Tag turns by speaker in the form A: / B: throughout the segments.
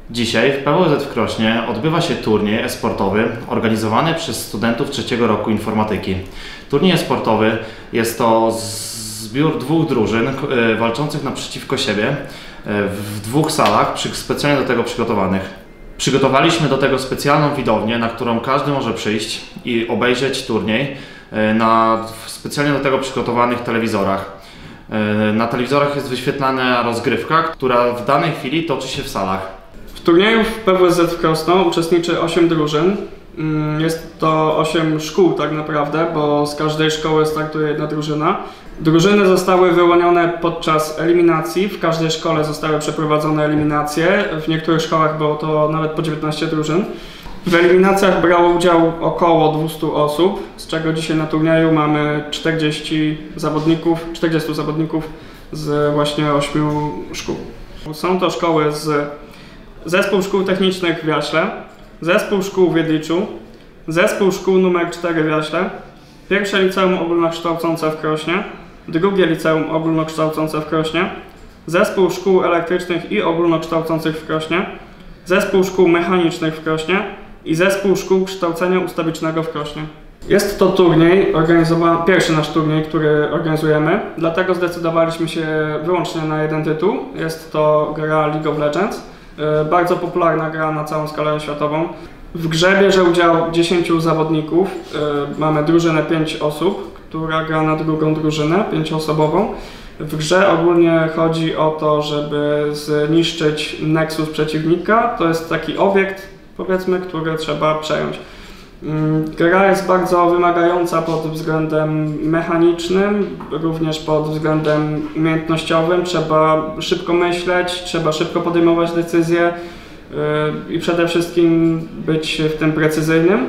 A: Dzisiaj w PWSZ w Krośnie odbywa się turniej e-sportowy organizowany przez studentów trzeciego roku informatyki. Turniej e-sportowy jest to zbiór dwóch drużyn walczących naprzeciwko siebie w dwóch salach specjalnie do tego przygotowanych. Przygotowaliśmy do tego specjalną widownię, na którą każdy może przyjść i obejrzeć turniej na specjalnie do tego przygotowanych telewizorach. Na telewizorach jest wyświetlana rozgrywka, która w danej chwili toczy się w salach.
B: W turnieju w PWSZ w Krosno uczestniczy 8 drużyn. Jest to 8 szkół tak naprawdę, bo z każdej szkoły startuje jedna drużyna. Drużyny zostały wyłonione podczas eliminacji, w każdej szkole zostały przeprowadzone eliminacje, w niektórych szkołach było to nawet po 19 drużyn. W eliminacjach brało udział około 200 osób, z czego dzisiaj na turnieju mamy 40 zawodników z właśnie 8 szkół. Są to szkoły Zespół Szkół Technicznych w Jaśle, Zespół Szkół w Jedliczu, Zespół Szkół nr 4 w Jaśle, Pierwsze Liceum Ogólnokształcące w Krośnie, Drugie Liceum Ogólnokształcące w Krośnie, Zespół Szkół Elektrycznych i Ogólnokształcących w Krośnie, Zespół Szkół Mechanicznych w Krośnie i Zespół Szkół Kształcenia Ustawicznego w Krośnie. Jest to turniej, pierwszy nasz turniej, który organizujemy, dlatego zdecydowaliśmy się wyłącznie na jeden tytuł. Jest to gra League of Legends, bardzo popularna gra na całą skalę światową. W grze bierze udział 10 zawodników, mamy drużynę 5 osób, która gra na drugą drużynę, 5-osobową. W grze ogólnie chodzi o to, żeby zniszczyć nexus przeciwnika, to jest taki obiekt, powiedzmy, który trzeba przejąć. Gra jest bardzo wymagająca pod względem mechanicznym, również pod względem umiejętnościowym. Trzeba szybko myśleć, trzeba szybko podejmować decyzje i przede wszystkim być w tym precyzyjnym.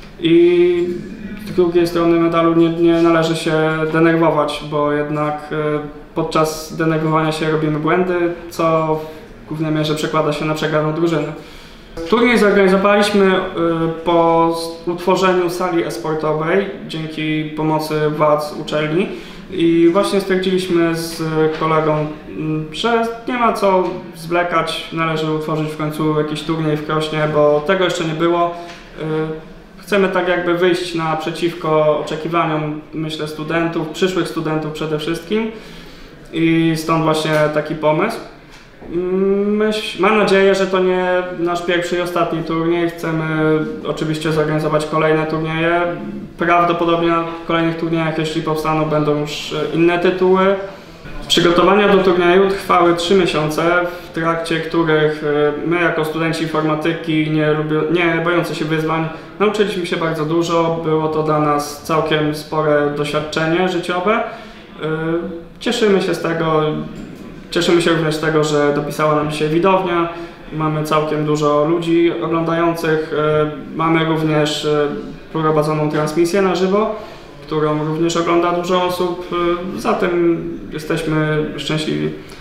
B: I z drugiej strony medalu nie należy się denerwować, bo jednak podczas denerwowania się robimy błędy, co w głównej mierze przekłada się na przegraną drużynę. Turniej zorganizowaliśmy po utworzeniu sali e-sportowej dzięki pomocy władz uczelni i właśnie stwierdziliśmy z kolegą, że nie ma co zwlekać, należy utworzyć w końcu jakiś turniej w Krośnie, bo tego jeszcze nie było. Chcemy tak jakby wyjść naprzeciwko oczekiwaniom, myślę, studentów, przyszłych studentów przede wszystkim i stąd właśnie taki pomysł. Mam nadzieję, że to nie nasz pierwszy i ostatni turniej. Chcemy oczywiście zorganizować kolejne turnieje. Prawdopodobnie na kolejnych turniejach, jeśli powstaną, będą już inne tytuły. Przygotowania do turnieju trwały 3 miesiące, w trakcie których my jako studenci informatyki, nie bojący się wyzwań, nauczyliśmy się bardzo dużo. Było to dla nas całkiem spore doświadczenie życiowe. Cieszymy się również z tego, że dopisała nam się widownia, mamy całkiem dużo ludzi oglądających, mamy również prowadzoną transmisję na żywo, którą również ogląda dużo osób, zatem jesteśmy szczęśliwi.